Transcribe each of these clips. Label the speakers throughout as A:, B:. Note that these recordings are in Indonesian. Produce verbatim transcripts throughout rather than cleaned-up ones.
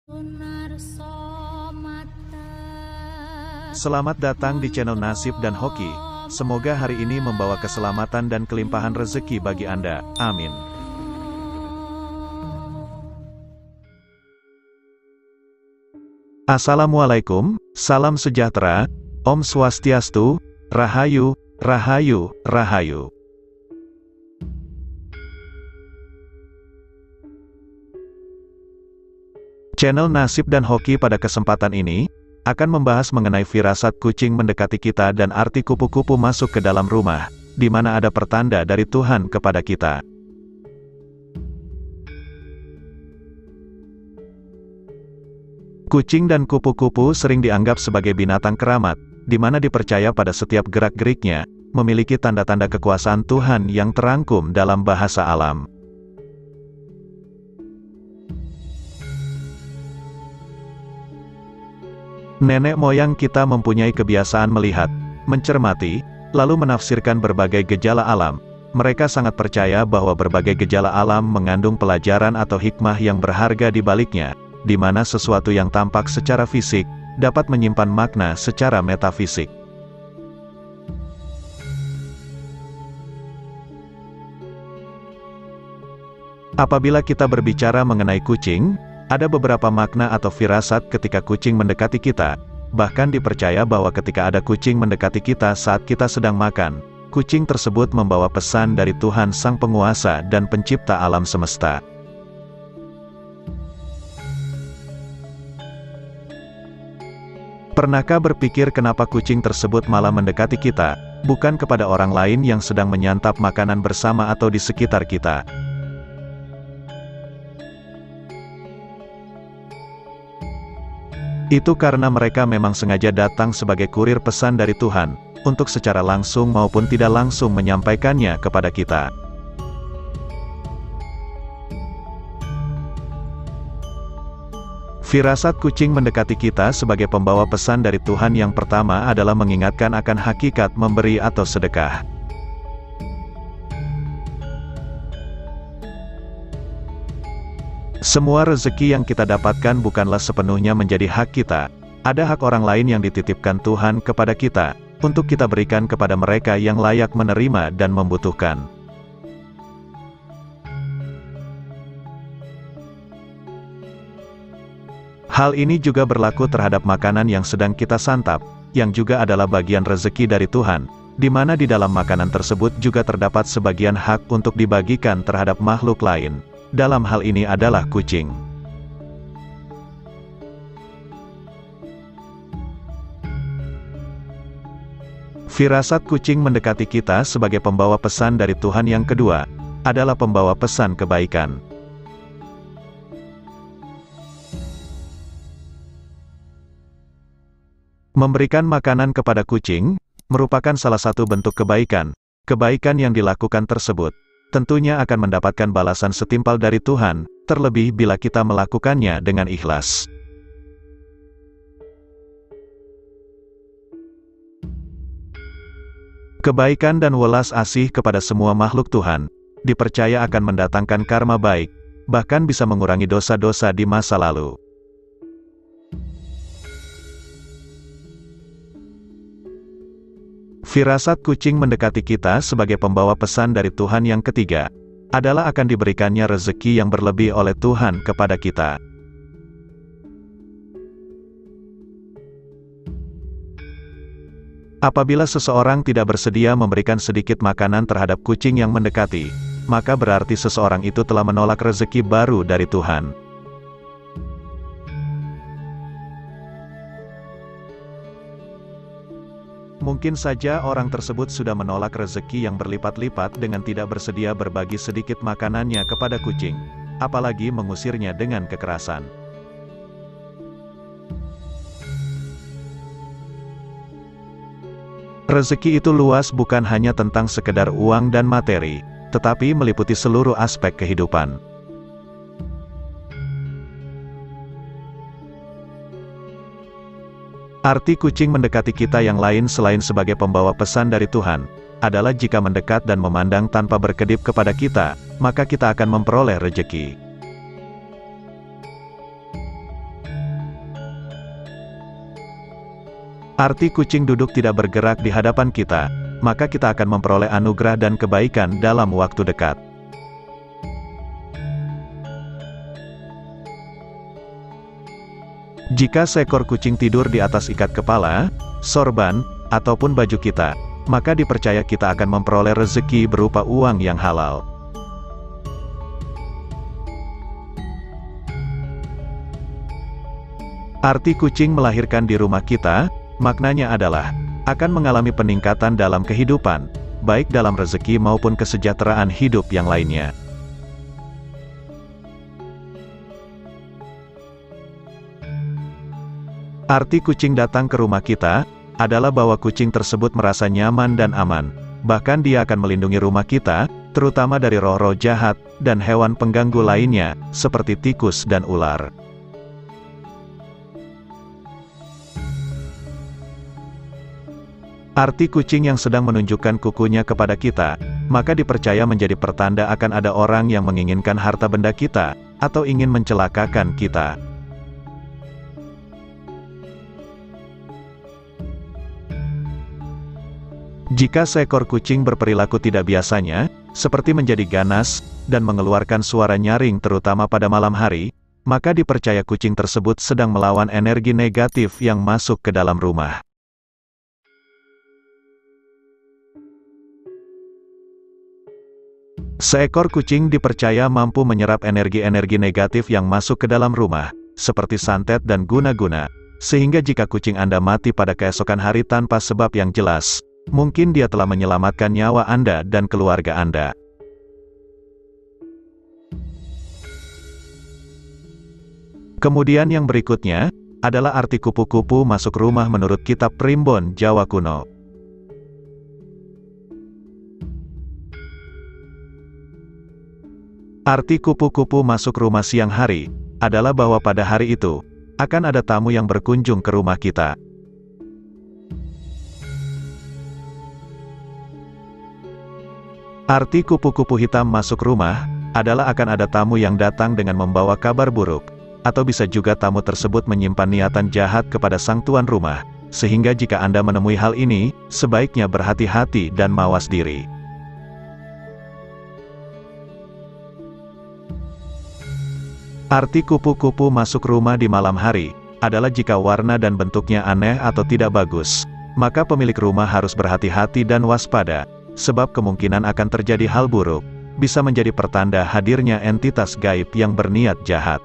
A: Selamat datang di channel Nasib dan Hoki. Semoga hari ini membawa keselamatan dan kelimpahan rezeki bagi Anda. Amin. Assalamualaikum, salam sejahtera, Om Swastiastu, Rahayu, Rahayu, Rahayu. Channel Nasib dan Hoki pada kesempatan ini akan membahas mengenai firasat kucing mendekati kita dan arti kupu-kupu masuk ke dalam rumah, di mana ada pertanda dari Tuhan kepada kita. Kucing dan kupu-kupu sering dianggap sebagai binatang keramat, di mana dipercaya pada setiap gerak-geriknya memiliki tanda-tanda kekuasaan Tuhan yang terangkum dalam bahasa alam. Nenek moyang kita mempunyai kebiasaan melihat, mencermati, lalu menafsirkan berbagai gejala alam. Mereka sangat percaya bahwa berbagai gejala alam mengandung pelajaran atau hikmah yang berharga di baliknya, di mana sesuatu yang tampak secara fisik dapat menyimpan makna secara metafisik. Apabila kita berbicara mengenai kucing, ada beberapa makna atau firasat ketika kucing mendekati kita. Bahkan dipercaya bahwa ketika ada kucing mendekati kita saat kita sedang makan, kucing tersebut membawa pesan dari Tuhan Sang Penguasa dan Pencipta alam semesta. Pernahkah berpikir kenapa kucing tersebut malah mendekati kita, bukan kepada orang lain yang sedang menyantap makanan bersama atau di sekitar kita? Itu karena mereka memang sengaja datang sebagai kurir pesan dari Tuhan, untuk secara langsung maupun tidak langsung menyampaikannya kepada kita. Firasat kucing mendekati kita sebagai pembawa pesan dari Tuhan yang pertama adalah mengingatkan akan hakikat memberi atau sedekah. Semua rezeki yang kita dapatkan bukanlah sepenuhnya menjadi hak kita. Ada hak orang lain yang dititipkan Tuhan kepada kita, untuk kita berikan kepada mereka yang layak menerima dan membutuhkan. Hal ini juga berlaku terhadap makanan yang sedang kita santap, yang juga adalah bagian rezeki dari Tuhan, di mana di dalam makanan tersebut juga terdapat sebagian hak untuk dibagikan terhadap makhluk lain. Dalam hal ini adalah kucing. Firasat kucing mendekati kita sebagai pembawa pesan dari Tuhan yang kedua, adalah pembawa pesan kebaikan. Memberikan makanan kepada kucing, merupakan salah satu bentuk kebaikan. Kebaikan yang dilakukan tersebut tentunya akan mendapatkan balasan setimpal dari Tuhan, terlebih bila kita melakukannya dengan ikhlas. Kebaikan dan welas asih kepada semua makhluk Tuhan, dipercaya akan mendatangkan karma baik, bahkan bisa mengurangi dosa-dosa di masa lalu. Firasat kucing mendekati kita sebagai pembawa pesan dari Tuhan yang ketiga, adalah akan diberikannya rezeki yang berlebih oleh Tuhan kepada kita. Apabila seseorang tidak bersedia memberikan sedikit makanan terhadap kucing yang mendekati, maka berarti seseorang itu telah menolak rezeki baru dari Tuhan. Mungkin saja orang tersebut sudah menolak rezeki yang berlipat-lipat dengan tidak bersedia berbagi sedikit makanannya kepada kucing, apalagi mengusirnya dengan kekerasan. Rezeki itu luas bukan hanya tentang sekedar uang dan materi, tetapi meliputi seluruh aspek kehidupan. Arti kucing mendekati kita yang lain selain sebagai pembawa pesan dari Tuhan, adalah jika mendekat dan memandang tanpa berkedip kepada kita, maka kita akan memperoleh rezeki. Arti kucing duduk tidak bergerak di hadapan kita, maka kita akan memperoleh anugerah dan kebaikan dalam waktu dekat. Jika seekor kucing tidur di atas ikat kepala, sorban, ataupun baju kita, maka dipercaya kita akan memperoleh rezeki berupa uang yang halal. Arti kucing melahirkan di rumah kita, maknanya adalah, akan mengalami peningkatan dalam kehidupan, baik dalam rezeki maupun kesejahteraan hidup yang lainnya. Arti kucing datang ke rumah kita, adalah bahwa kucing tersebut merasa nyaman dan aman, bahkan dia akan melindungi rumah kita, terutama dari roh-roh jahat, dan hewan pengganggu lainnya, seperti tikus dan ular. Arti kucing yang sedang menunjukkan kukunya kepada kita, maka dipercaya menjadi pertanda akan ada orang yang menginginkan harta benda kita, atau ingin mencelakakan kita. Jika seekor kucing berperilaku tidak biasanya, seperti menjadi ganas, dan mengeluarkan suara nyaring terutama pada malam hari, maka dipercaya kucing tersebut sedang melawan energi negatif yang masuk ke dalam rumah. Seekor kucing dipercaya mampu menyerap energi-energi negatif yang masuk ke dalam rumah, seperti santet dan guna-guna, sehingga jika kucing Anda mati pada keesokan hari tanpa sebab yang jelas, mungkin dia telah menyelamatkan nyawa Anda dan keluarga Anda. Kemudian yang berikutnya, adalah arti kupu-kupu masuk rumah menurut kitab Primbon Jawa kuno. Arti kupu-kupu masuk rumah siang hari, adalah bahwa pada hari itu, akan ada tamu yang berkunjung ke rumah kita. Arti kupu-kupu hitam masuk rumah, adalah akan ada tamu yang datang dengan membawa kabar buruk, atau bisa juga tamu tersebut menyimpan niatan jahat kepada sang tuan rumah, sehingga jika Anda menemui hal ini, sebaiknya berhati-hati dan mawas diri. Arti kupu-kupu masuk rumah di malam hari, adalah jika warna dan bentuknya aneh atau tidak bagus, maka pemilik rumah harus berhati-hati dan waspada, sebab kemungkinan akan terjadi hal buruk, bisa menjadi pertanda hadirnya entitas gaib yang berniat jahat.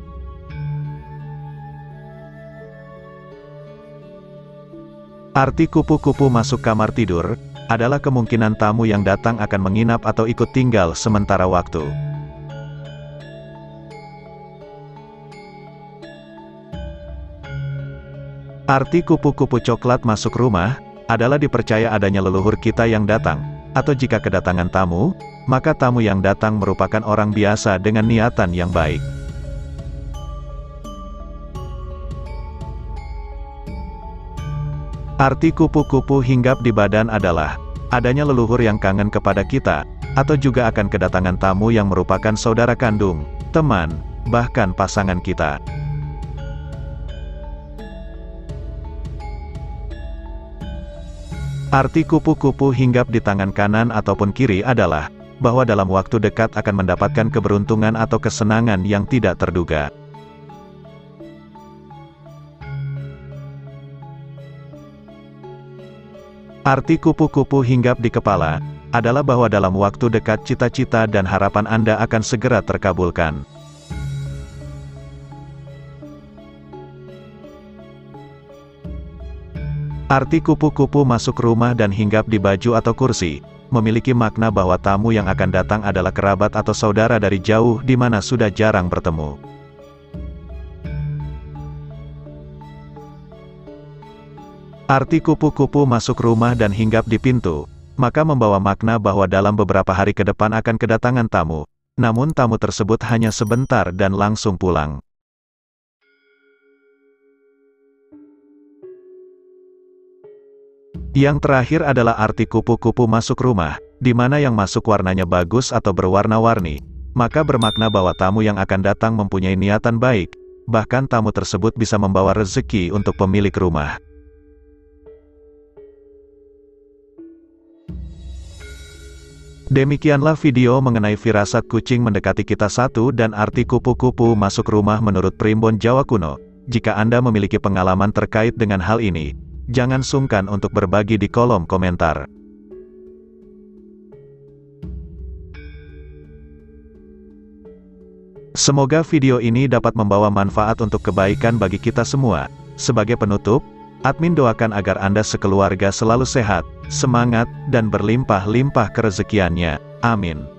A: Arti kupu-kupu masuk kamar tidur, adalah kemungkinan tamu yang datang akan menginap atau ikut tinggal sementara waktu. Arti kupu-kupu coklat masuk rumah, adalah dipercaya adanya leluhur kita yang datang, atau jika kedatangan tamu, maka tamu yang datang merupakan orang biasa dengan niatan yang baik. Arti kupu-kupu hinggap di badan adalah, adanya leluhur yang kangen kepada kita, atau juga akan kedatangan tamu yang merupakan saudara kandung, teman, bahkan pasangan kita. Arti kupu-kupu hinggap di tangan kanan ataupun kiri adalah, bahwa dalam waktu dekat akan mendapatkan keberuntungan atau kesenangan yang tidak terduga. Arti kupu-kupu hinggap di kepala, adalah bahwa dalam waktu dekat cita-cita dan harapan Anda akan segera terkabulkan. Arti kupu-kupu masuk rumah dan hinggap di baju atau kursi, memiliki makna bahwa tamu yang akan datang adalah kerabat atau saudara dari jauh di mana sudah jarang bertemu. Arti kupu-kupu masuk rumah dan hinggap di pintu, maka membawa makna bahwa dalam beberapa hari ke depan akan kedatangan tamu, namun tamu tersebut hanya sebentar dan langsung pulang. Yang terakhir adalah arti kupu-kupu masuk rumah, di mana yang masuk warnanya bagus atau berwarna-warni, maka bermakna bahwa tamu yang akan datang mempunyai niatan baik, bahkan tamu tersebut bisa membawa rezeki untuk pemilik rumah. Demikianlah video mengenai firasat kucing mendekati kita satu dan arti kupu-kupu masuk rumah menurut Primbon Jawa Kuno. Jika Anda memiliki pengalaman terkait dengan hal ini, jangan sungkan untuk berbagi di kolom komentar. Semoga video ini dapat membawa manfaat untuk kebaikan bagi kita semua. Sebagai penutup, admin doakan agar Anda sekeluarga selalu sehat, semangat, dan berlimpah-limpah kerezekiannya. Amin.